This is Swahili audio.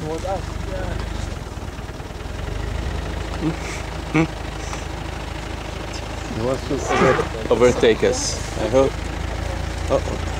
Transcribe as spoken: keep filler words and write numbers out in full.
towards us. Yeah. He wants to over overtake us, I hope. Uh oh.